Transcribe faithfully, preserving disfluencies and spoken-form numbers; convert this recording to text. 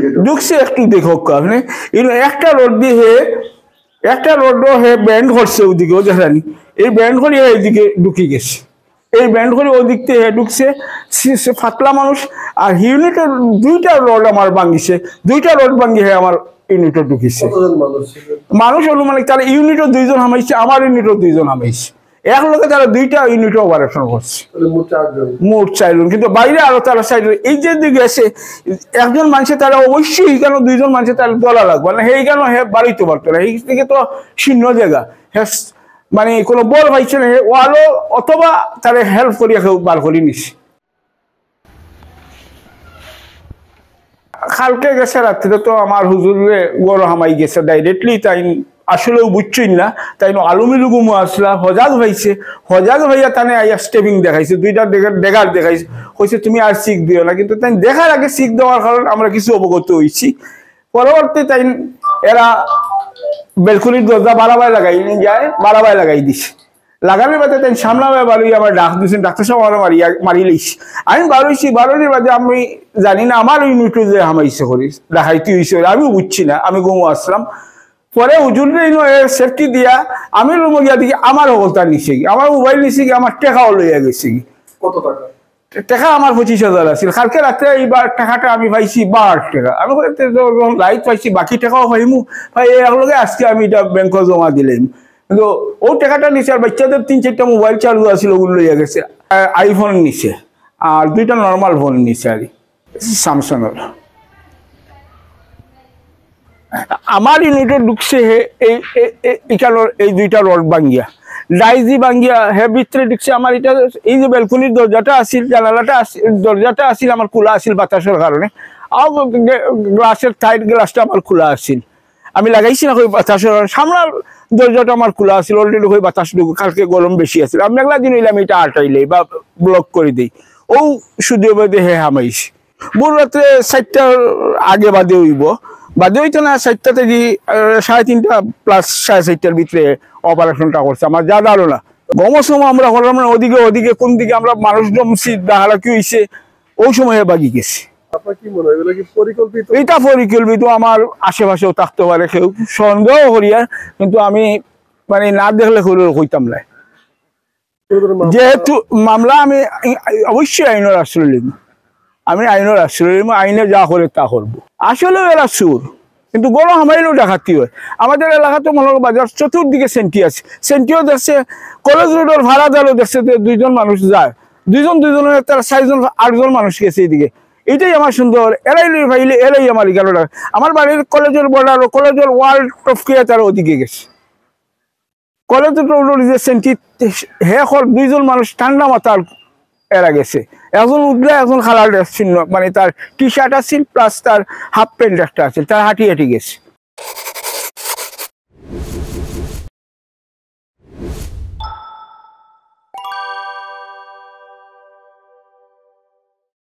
ঢুকছে একটু দেখো আপনি একটা রোড দিয়ে একটা রোড হে ব্যান্ড করছে ওদিকেও দেখানি এই ব্যান্ড করে এইদিকে ঢুকে গেছে এই ব্যান্ড করে ওদিক থেকে ঢুকছে ফাতলা মানুষ আর ইউনিটের দুইটা রোড আমার ভাঙিছে দুইটা রোড ভাঙি হয়ে আমার ইউনিটও ঢুকিছে মানুষ অনুমানিক তারা ইউনিটও দুইজন হামাইছে আমার ইউনিটও দুইজন হামাইছে এক লোকে তারা দুইটা ইউনিট অপারেশন করছে মোট চারজন কিন্তু বাইরে আরো তারা চারজন এই যে দিকে গেছে একজন মানুষের তারা অবশ্যই কেন দুইজন মানুষের তারা দলা লাগবে না সেই কেন হে বাড়িতে পারতো না এই দিকে তো শূন্য জায়গা হ্যাঁ মানে কোনো বল পাইছে না ওয়ালো অথবা তারা হেল্প করিয়া কেউ বার করে নিছে কালকে গেছে রাত্রে তো আমার হুজুরে গড় হামাই গেছে ডাইরেক্টলি তাই আসলেও বুঝছই না তাই আলুমিলু গুমু আসলা হজাজ ভাইছে হজাজ ভাইয়া তানে আইয়া স্টেপিং দেখাইছে দুইটা ডেগার দেখাইছে কইছে তুমি আর শিখ দিও না কিন্তু তাই দেখার আগে শিখ দেওয়ার কারণে আমরা কিছু অবগত হয়েছি পরবর্তী তাই এরা বেলকুনির দরজা বাড়াবাই লাগাই যায় বাড়াবাই লাগাই দিছে লাগানোর বাদে তাই সামলাবে বাড়ি আমার ডাক দিয়েছেন ডাক্তার সাহেব আমার মারিয়া মারি লইছি আমি বারোইছি বারোটির বাদে আমি জানি না আমার ইউনিটে যে হামাইছে করি দেখাইতে হয়েছে আমিও বুঝছি না আমি গুমু আসলাম পরে হুজুরে সেফটি দিয়া আমি রুমে গিয়া দেখি আমার অবস্থা নিছে কি আমার মোবাইল নিছে কি আমার টাকাও লইয়া গেছে কি কত টাকা টাকা আমার পঁচিশ হাজার আছিল কালকে রাত্রে এইবার টাকাটা আমি পাইছি বারো টাকা আমি লাইট পাইছি বাকি টাকাও পাইমু ভাই একলগে আজকে আমি এটা ব্যাংকে জমা দিলাম কিন্তু ও টাকাটা নিছে আর বাচ্চাদের তিন চারটা মোবাইল চালু আছিল ওগুলো লইয়া গেছে আইফোন নিছে আর দুইটা নর্মাল ফোন নিছে আর স্যামসাংয়ের আমার ইউনিটে ঢুকছে এই এখানোর এই দুইটা রড ভাঙ্গিয়া ডাইজি ভাঙ্গিয়া হে ভিতরে ঢুকছে আমার এটা এই যে বেলকুনির দরজাটা আসিল জানালাটা আসিল দরজাটা আসিল আমার খোলা আসিল বাতাসের কারণে আর গ্লাসের টাইট গ্লাসটা আমার খোলা আসিল আমি লাগাইছি না ওই বাতাসের সামনার দরজাটা আমার খোলা আসিল অলরেডি ওই বাতাস ঢুকু কালকে গরম বেশি আছিল আমি একলা দিন হইলে আমি এটা আটাইলেই বা ব্লক করে দিই ও শুধু বাদে হে হামাইছি ভোর রাত্রে চারটার আগে বাদে হইব বাদে হইতো না চারটাতে যে সাড়ে তিনটা প্লাস সাড়ে চারটার ভিতরে অপারেশনটা করছে আমার যা ধারণা গমসম আমরা করলাম না ওদিকে ওদিকে কোন দিকে আমরা মানুষ জমছি দাহারা কি হয়েছে ওই সময় বাগি গেছে এটা পরিকল্পিত আমার আশেপাশেও থাকতে পারে কেউ সন্দেহ করিয়া কিন্তু আমি মানে না দেখলে হইতাম না যেহেতু মামলা আমি অবশ্যই আইনের আশ্রয় লিখব আমি আইনের আশ্রয় লিখব আইনে যা করে তা করবো আসলেও এরা সুর কিন্তু বড় আমারও ডাকাতি হয় আমাদের এলাকাতে মনে হয় বাজার চতুর্দিকে সেন্টি আছে সেন্টিও দেখছে কলেজ রোডের ভাড়াদারও দেখছে দুইজন মানুষ যায় দুইজন দুইজনের তারা চারজন আটজন মানুষ গেছে এইদিকে এইটাই আমার সুন্দর এরাই ভাইলে এরাই আমার এগারো টাকা আমার বাড়ির কলেজের বর্ডার কলেজের ওয়াল টপকিয়ে তারা ওদিকে গেছে কলেজের রোডের যে সেন্টি হে দুইজন মানুষ ঠান্ডা মাথার এরা গেছে একজন উঠলে একজন খালার চিহ্ন মানে তার টি শার্ট আছিল প্লাস তার হাফ প্যান্ট একটা আছে তার হাঁটি হাঁটি গেছে